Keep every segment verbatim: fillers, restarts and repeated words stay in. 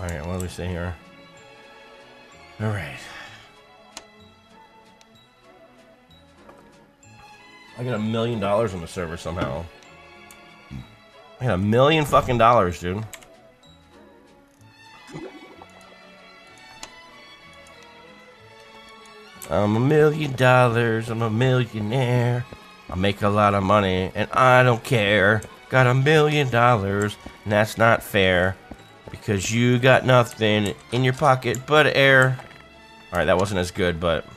Alright, what do we say here? Alright. I got a million dollars on the server somehow. I got a million fucking dollars, dude. I'm a million dollars, I'm a millionaire. I make a lot of money and I don't care. Got a million dollars and that's not fair. Because you got nothing in your pocket but air. Alright, that wasn't as good, but...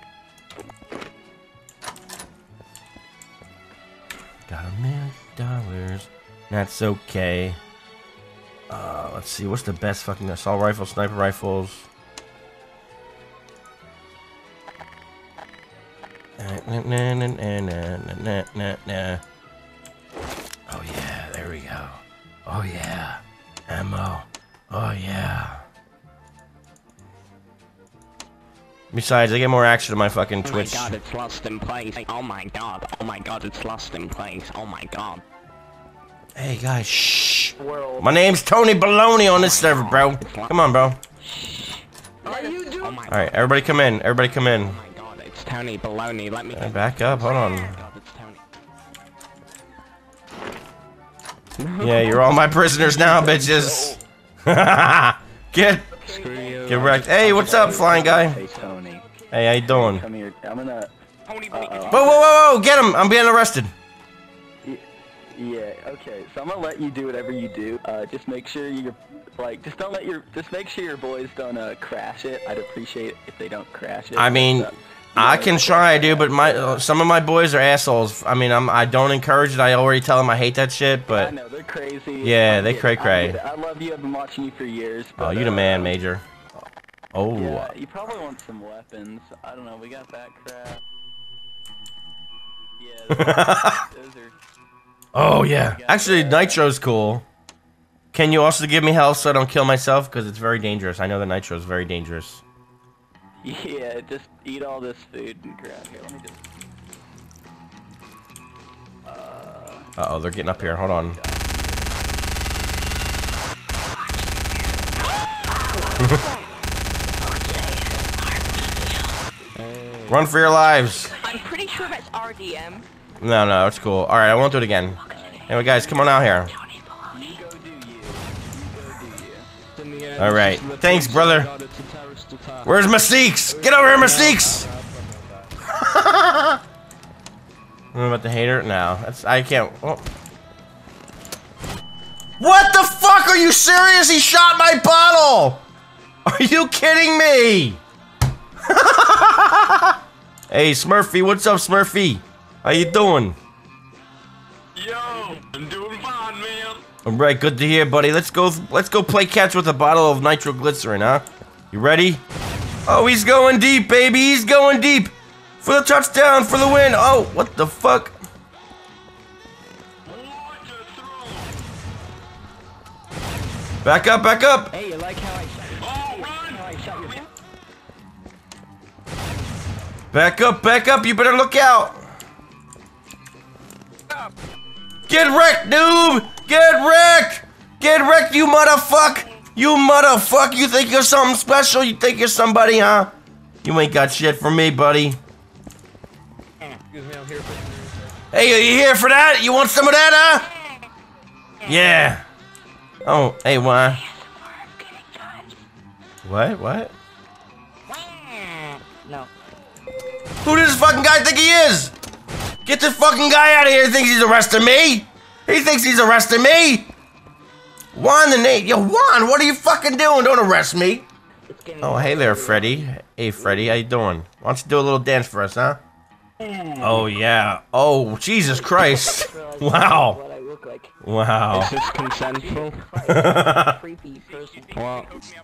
Got a million dollars. That's okay. Uh, let's see, what's the best fucking assault rifle, sniper rifles? Nah, nah, nah, nah, nah, nah, nah, nah. Oh yeah, there we go. Oh yeah, ammo. Oh yeah. Besides, I get more action on my fucking Twitch. Oh my god, it's lost in place. Oh my god. Oh my god, it's lost in place. Oh my god. Hey guys, shh. My name's Tony Baloney on this server, bro. Come on, bro. Alright, everybody come in. Everybody come in. Oh my god, it's Tony Baloney. Let me Right, back up. Hold on. Yeah, you're all my prisoners now, bitches. Get, get wrecked. Hey, what's up, flying guy? Hey, Tony. Hey, how you doing? Come here. I'm gonna. Tony, Uh-oh. Whoa, whoa, whoa, whoa! Get him! I'm being arrested. Yeah. Okay. So I'm gonna let you do whatever you do. Uh, just make sure you're like, just don't let your, just make sure your boys don't uh, crash it. I'd appreciate it if they don't crash it. I mean, So, I know, can try, dude, but my uh, some of my boys are assholes. I mean, I'm I don't encourage it. I already tell them I hate that shit, I but know they're crazy. Yeah, I they get- cray I cray. get it. I love you. I've been watching you for years. oh, But, you the uh, man, Major. Oh, Yeah, you probably want some weapons. I don't know. We got that crap. Yeah. Those, those are. oh yeah. Actually, Nitro's cool. Can you also give me health so I don't kill myself? Because it's very dangerous. I know that Nitro is very dangerous. Yeah, just eat all this food and grab here. Let me just. Uh oh, they're getting up here. Hold on. Run for your lives. I'm pretty sure that's R D M. No, no, it's cool. All right, I won't do it again. Anyway, guys, come on out here. All right, thanks, brother. Where's Mystiques? Get over here, Mystiques! What about the hater? No, that's I can't. Oh. What the fuck? Are you serious? He shot my bottle! Are you kidding me? Hey, Smurfy, what's up, Smurfy? How you doing? Yo, I'm doing fine, man. All right, good to hear, buddy. Let's go. Let's go play catch with a bottle of nitroglycerin, huh? You ready? Oh, he's going deep, baby. He's going deep for the touchdown, for the win. Oh, what the fuck? Back up, back up. Hey, you like how I shot you? Oh, run! How I shot you? Back up, back up. You better look out. Get wrecked, noob. Get wrecked. Get wrecked, you motherfuck. You motherfuck. You think you're something special? You think you're somebody, huh? You ain't got shit for me, buddy. Excuse me, I'm here for Hey, are you here for that? You want some of that, huh? Yeah. Oh, hey, why? What? What? No. Who does this fucking guy think he is? Get this fucking guy out of here. He thinks he's arresting me. He thinks he's arresting me. Juan the Nate. Yo, Juan, what are you fucking doing? Don't arrest me. Oh, hey there, Freddy. Hey, Freddy, how you doing? Why don't you do a little dance for us, huh? Oh, yeah. Oh, Jesus Christ. Wow. What I look like. Wow. Is this consensual? Creepy person. What?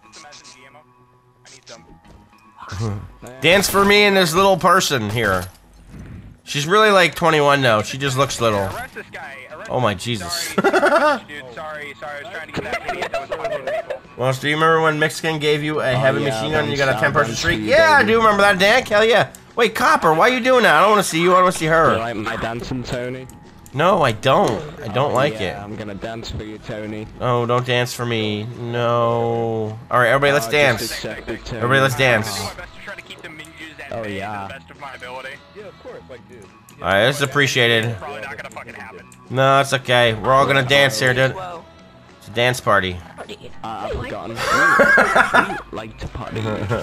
Dance for me and this little person here. She's really like twenty-one though. She just looks little. Arrest this guy. Arrest Oh my Jesus. Dude, sorry, sorry. I was trying to get that idiot that was punching people. Well, do you remember when Mexican gave you a heavy yeah, machine gun and you them got a ten person sound streak? too, Yeah, I baby. do remember that, Dan. Hell yeah. Wait, Copper, why are you doing that? I don't want to see you. I want to see You her. like my dancing, Tony? No, I don't. I don't like yeah, it. I'm gonna dance for you, Tony. Oh, don't dance for me. No. All right, everybody, let's Oh, dance. just accept it, Tony. Everybody, let's dance. I'll do my best to try to keep the menus and Oh, menus yeah. to the best of my ability. All right, this is appreciated. Probably not gonna fucking happen. No, it's okay. We're all gonna dance here, dude. Whoa. It's a dance party. Party. Uh, I've forgotten. we, we like to party.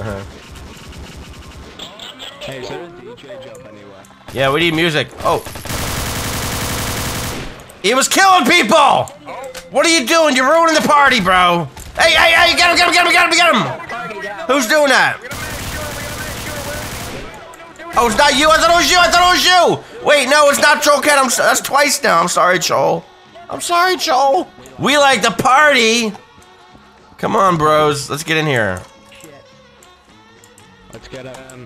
Hey, is there a D J job anywhere? Yeah, we need music. Oh. He was killing people! What are you doing? You're ruining the party, bro. Hey, hey, hey, get him, get him, get him, get him, get him! Who's doing that? Oh, it's not you. I thought it was you. I thought it was you. Wait, no, it's not Troll Cat. I'm, that's twice now. I'm sorry, Troll. I'm sorry, Troll. We like the party. Come on, bros. Let's get in here. Let's get um.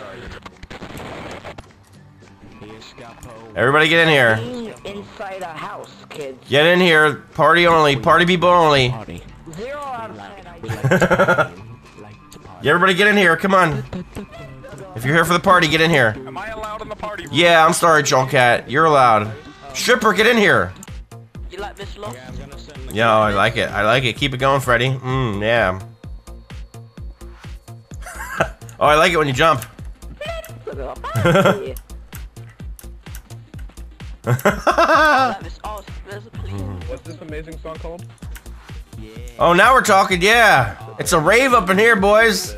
Here's Scapo. Everybody get in here. Being inside a house, kids. Get in here. Party only. Party people only. Party. Zero outside. We like to party. Like to party. Yeah, everybody get in here. Come on. If you're here for the party, get in here. Am I allowed in the party room? Yeah, I'm sorry, Troll Cat. You're allowed. Stripper, get in here. You like this look? I'm gonna send the Yeah, I like it. I like it. Keep it going, Freddy. Mmm, yeah. Oh, I like it when you jump. Look at that. I like this. Oh, there's a police. What's this amazing song called? Oh, now we're talking. Yeah, it's a rave up in here, boys.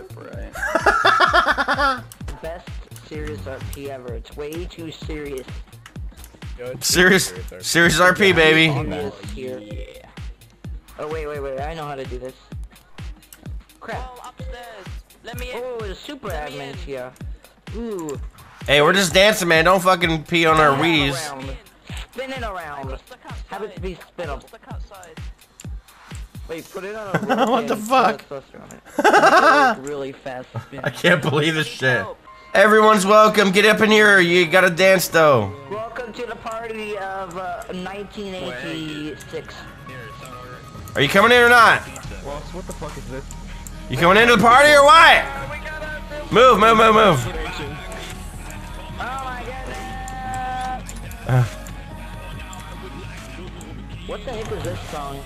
Best serious R P ever. It's way too serious. Serious, serious R P, baby. Serious here. Oh wait, wait, wait! I know how to do this. Crap! Oh, upstairs. Let me in. Oh, the super Let me admin's in. here. Ooh. Hey, we're just dancing, man. Don't fucking pee on our Spin it Wheaties. around. Spin it around. Got stuck outside. Have it be spin Got up. stuck outside. Wait, put it on a What the fuck? Really fast spin. I can't believe this shit. Everyone's welcome. Get up in here. You gotta dance, though. Welcome to the party of uh, nineteen eighty-six. Are you coming in or not? What the fuck is this? You coming into the party or what? Move, move, move, move. Oh my goodness! Uh. What the heck is this song?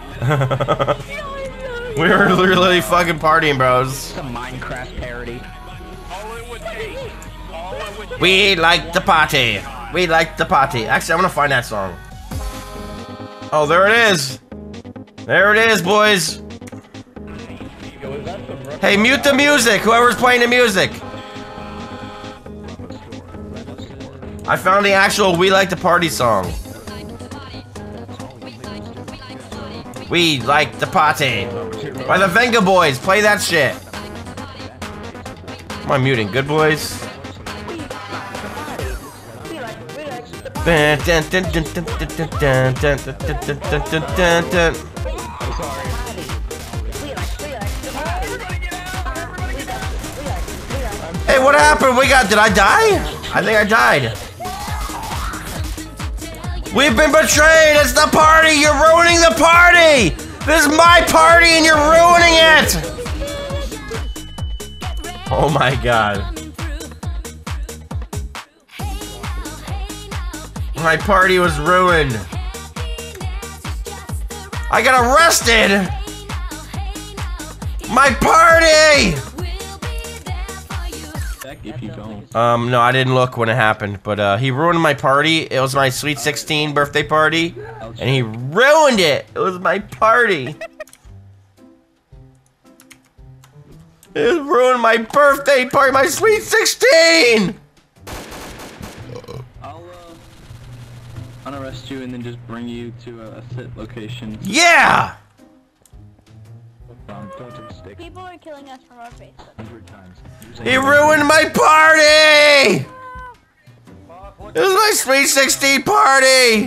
We were literally fucking partying, bros. It's a Minecraft parody. All it would take. All it would take. We like the party. We like the party. Actually, I'm gonna find that song. Oh, there it is. There it is, boys. Hey, mute the music. Whoever's playing the music. I found the actual We Like the Party song. We like the party. By the Venga Boys. Play that shit. Am I muting? Good boys? Dun, dun, dun, dun, dun, dun, dun, dun, dun, dun, dun, dun, dun, dun. Hey, what happened? We got. Did I die? I think I died. We've been betrayed. It's the party. You're ruining the party. This is my party and you're ruining it. Oh my god. My party was ruined. I got arrested. My party. If you don't. Um, no, I didn't look when it happened, but uh, he ruined my party. It was my sweet sixteen birthday party, and he ruined it. It was my party. It ruined my birthday party, my sweet sixteen. I'll uh, unarrest you and then just bring you to a sit location. Yeah. Um, don't take a stick. People are killing us from our face. Hundred times. He ruined my party. It was my sweet sixteen party.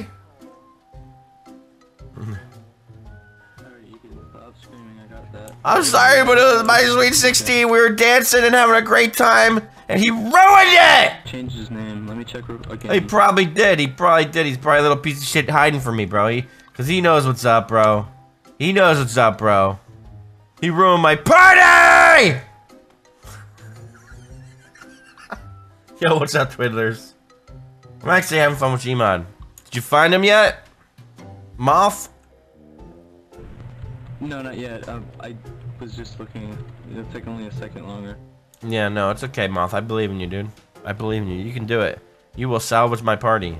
Alright, you can stop screaming. I got that. I'm sorry, but it was my sweet sixteen. We were dancing and having a great time, and he ruined it! Change his name. Let me check real- again. He probably did. He probably did. He's probably a little piece of shit hiding from me, bro. He, Cause he knows what's up, bro. He knows what's up, bro. He ruined my party! Yo, what's up, Twiddlers? I'm actually having fun with Gmod. you find him yet? Moth? No, not yet. Um, I was just looking. It'll take only a second longer. Yeah, no, it's okay, Moth. I believe in you, dude. I believe in you. You can do it. You will salvage my party.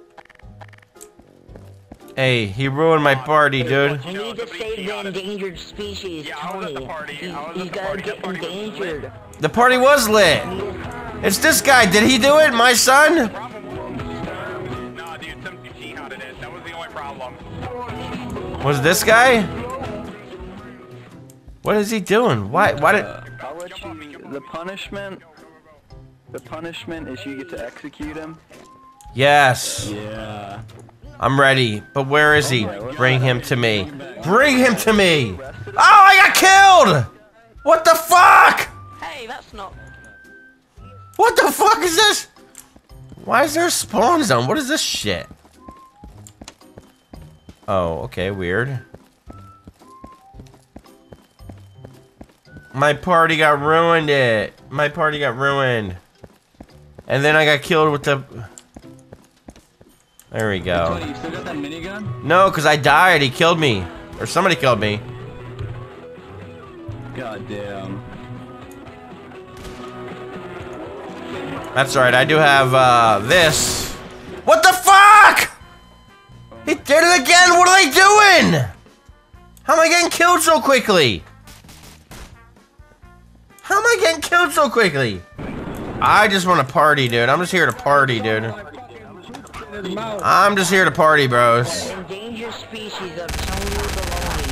Hey, he ruined my party, dude. You need to save the endangered species, Yeah, I was at Tony. the party. He, I was he's at the gotta party. get The party was endangered. lit. The party was lit. It's this guy. Did he do it? My son? Nah, dude, some jihaded it. That was the only problem. Was this guy? What is he doing? Why? Why did? Uh, I'll let you. The punishment. The punishment is you get to execute him. Yes. Yeah. I'm ready. But where is he? Bring him to me. Bring him to me. Oh, I got killed. What the fuck? Hey, that's not. What the fuck is this? Why is there a spawn zone? What is this shit? Oh, okay, weird. My party got ruined it. My party got ruined. And then I got killed with the... There we go. Tony, you still got that minigun? No, because I died. He killed me. Or somebody killed me. God damn. That's right, I do have, uh, this. What the fuck? He did it again! What are they doing? How am I getting killed so quickly? How am I getting killed so quickly? I just want to party, dude. I'm just here to party, dude. I'm just here to party, bros. Endangered species of Tony Baloney.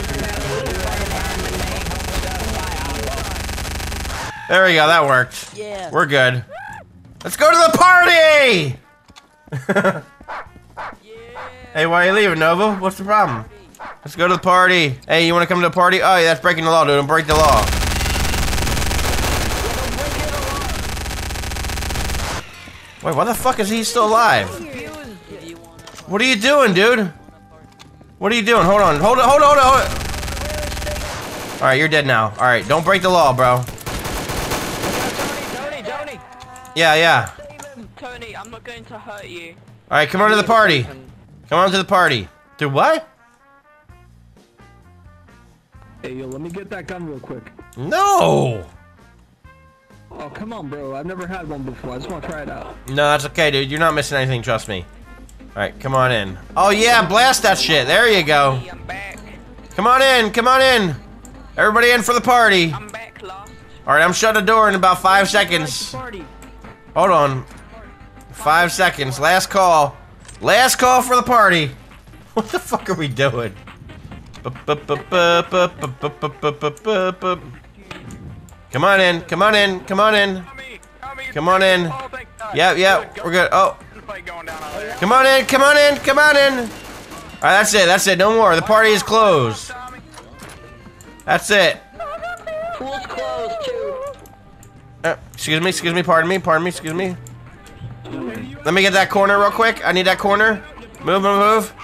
There we go, that worked. Yeah. We're good. Let's go to the party! Hey, why are you leaving, Nova? What's the problem? Let's go to the party. Hey, you want to come to the party? Oh, yeah, that's breaking the law, dude. Don't break the law. Wait, why the fuck is he still alive? What are you doing, dude? What are you doing? Hold on. Hold on, hold on, hold on. Hold on. Alright, you're dead now. Alright, don't break the law, bro. Tony, Tony, Yeah, yeah. Tony, I'm not going to hurt you. Alright, come on to the party. Come on to the party. Dude, what? Hey, yo, let me get that gun real quick. No! Oh, come on, bro. I've never had one before. I just want to try it out. No, that's okay, dude. You're not missing anything, trust me. Alright, come on in. Oh, yeah, blast that shit. There you go. Hey, I'm back. Come on in, come on in. Everybody in for the party. I'm back, lost. Alright, I'm shutting the door in about five seconds. Hold on. Five seconds. Last call. Last call for the party. What the fuck are we doing? Come on in, come on in, come on in. Come on in. Yep, yep, we're good. Oh. Come on in, come on in, come on in. Alright, that's it, that's it. No more. The party is closed. That's it. Pool's closed too. Uh, excuse me, excuse me, pardon me, pardon me, excuse me. Let me get that corner real quick. I need that corner. Move, move, move.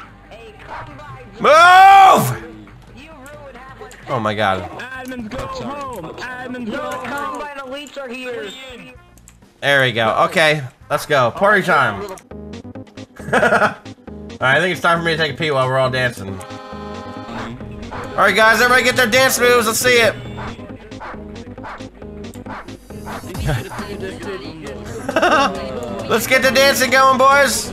Move! Oh my god. Admins go home. Admins go home. Combine elites are here. There we go. Okay, let's go. Party time. Alright, I think it's time for me to take a pee while we're all dancing. Alright guys, everybody get their dance moves. Let's see it. Let's get the dancing going, boys.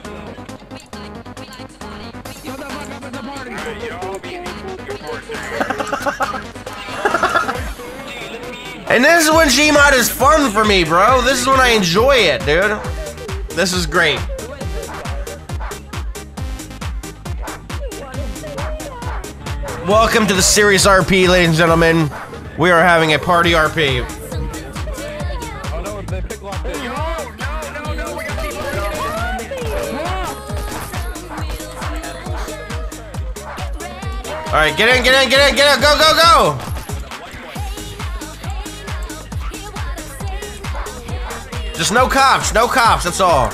And this is when Gmod is fun for me, bro. This is when I enjoy it, dude. This is great. Welcome to the Serious R P, ladies and gentlemen. We are having a party R P. Oh no, they pick locked in. No, no, no, no, we got people. Alright, get in, get in, get in, get in, go, go, go! Just no cops, no cops, that's all.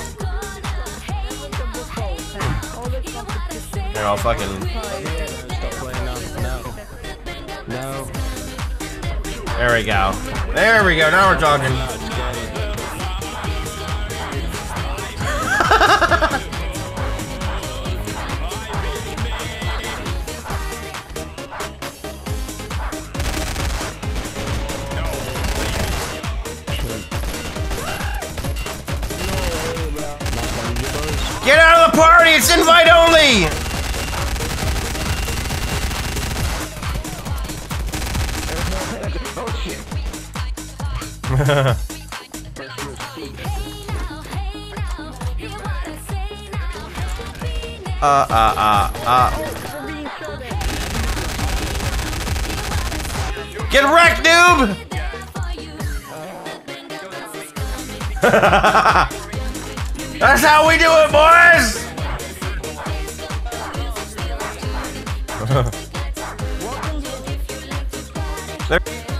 They're all fucking... No. There we go. There we go, now we're talking. the party. It's invite only. uh, uh, uh, uh. Get wrecked, noob! That's how we do it, boys! There